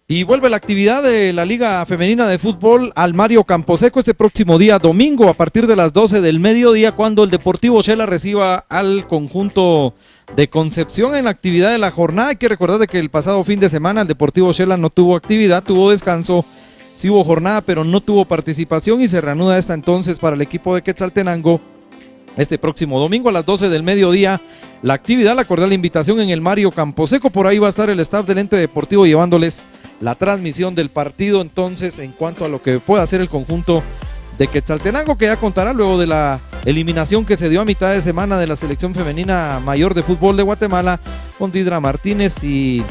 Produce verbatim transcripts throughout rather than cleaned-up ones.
Y vuelve la actividad de la Liga Femenina de Fútbol al Mario Camposeco este próximo día domingo a partir de las doce del mediodía, cuando el Deportivo Shela reciba al conjunto de Concepción en la actividad de la jornada. Hay que recordar de que el pasado fin de semana el Deportivo Shela no tuvo actividad, tuvo descanso, sí hubo jornada pero no tuvo participación, y se reanuda esta entonces para el equipo de Quetzaltenango este próximo domingo a las doce del mediodía. La actividad, la cordial invitación en el Mario Camposeco. Por ahí va a estar el staff del ente deportivo llevándoles la transmisión del partido entonces en cuanto a lo que pueda hacer el conjunto de Quetzaltenango, que ya contará luego de la eliminación que se dio a mitad de semana de la selección femenina mayor de fútbol de Guatemala, con Didra Martínez y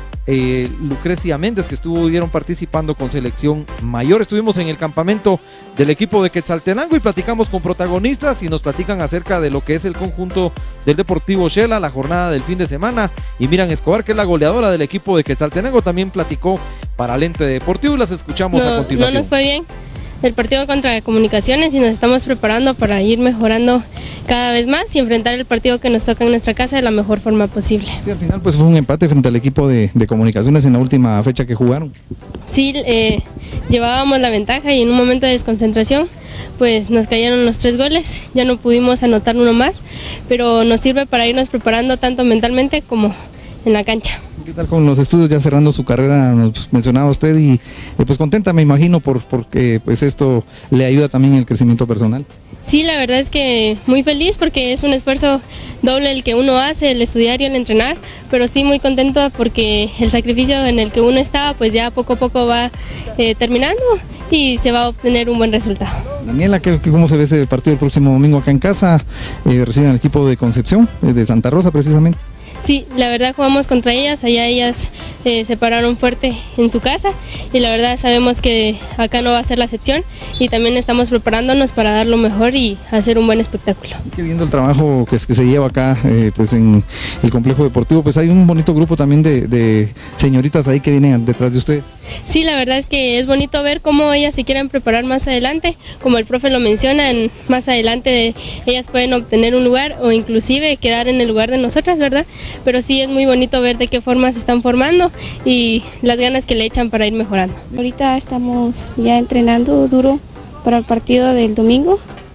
eh, Lucrecia Méndez, que estuvieron participando con selección mayor. Estuvimos en el campamento del equipo de Quetzaltenango y platicamos con protagonistas y nos platican acerca de lo que es el conjunto del Deportivo Shela, la jornada del fin de semana. Y Miriam Escobar, que es la goleadora del equipo de Quetzaltenango, también platicó para el ente deportivo y las escuchamos no, a continuación. No nos fue bien el partido contra Comunicaciones y nos estamos preparando para ir mejorando cada vez más y enfrentar el partido que nos toca en nuestra casa de la mejor forma posible. Sí, al final pues fue un empate frente al equipo de, de Comunicaciones en la última fecha que jugaron. Sí, eh, llevábamos la ventaja y en un momento de desconcentración pues nos cayeron los tres goles, ya no pudimos anotar uno más, pero nos sirve para irnos preparando tanto mentalmente como en la cancha. ¿Qué tal con los estudios, ya cerrando su carrera? Nos mencionaba usted y eh, pues contenta, me imagino, por porque pues esto le ayuda también en el crecimiento personal. Sí, la verdad es que muy feliz porque es un esfuerzo doble el que uno hace, el estudiar y el entrenar, pero sí muy contento porque el sacrificio en el que uno estaba pues ya poco a poco va eh, terminando y se va a obtener un buen resultado. Daniela, ¿qué, ¿cómo se ve ese partido el próximo domingo acá en casa? Eh, reciben al equipo de Concepción, eh, de Santa Rosa precisamente. Sí, la verdad jugamos contra ellas, allá ellas eh, se pararon fuerte en su casa y la verdad sabemos que acá no va a ser la excepción y también estamos preparándonos para dar lo mejor y hacer un buen espectáculo. Y viendo el trabajo que, es, que se lleva acá eh, pues en el complejo deportivo, pues hay un bonito grupo también de, de señoritas ahí que vienen detrás de ustedes. Sí, la verdad es que es bonito ver cómo ellas se quieren preparar más adelante, como el profe lo menciona, en, más adelante de, ellas pueden obtener un lugar o inclusive quedar en el lugar de nosotras, ¿verdad? Pero sí es muy bonito ver de qué forma se están formando y las ganas que le echan para ir mejorando. Ahorita estamos ya entrenando duro para el partido del domingo.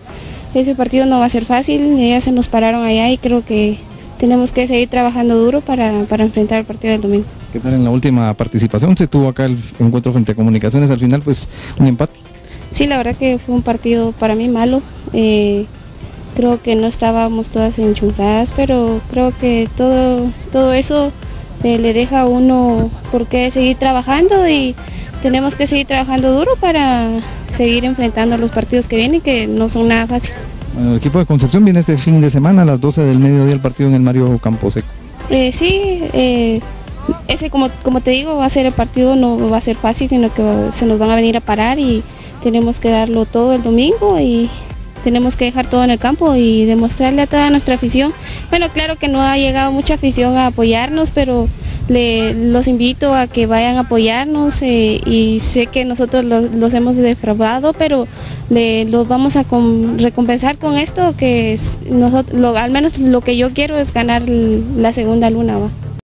Ese partido no va a ser fácil, ya se nos pararon allá y creo que tenemos que seguir trabajando duro para, para enfrentar el partido del domingo. ¿Qué tal en la última participación? Se tuvo acá el encuentro frente a Comunicaciones, al final pues un empate. Sí, la verdad que fue un partido para mí malo. Eh, creo que no estábamos todas enchufladas, pero creo que todo, todo eso eh, le deja a uno por qué seguir trabajando y tenemos que seguir trabajando duro para seguir enfrentando los partidos que vienen, que no son nada fácil. Bueno, el equipo de Concepción viene este fin de semana a las doce del mediodía el partido en el Mario Camposeco. Eh, sí, eh, ese como, como te digo va a ser el partido, no va a ser fácil, sino que se nos van a venir a parar y tenemos que darlo todo el domingo y tenemos que dejar todo en el campo y demostrarle a toda nuestra afición. Bueno, claro que no ha llegado mucha afición a apoyarnos, pero le, los invito a que vayan a apoyarnos eh, y sé que nosotros los, los hemos defraudado, pero le, los vamos a con, recompensar con esto, que es, nosotros, lo, al menos lo que yo quiero es ganar la segunda luna, ¿va?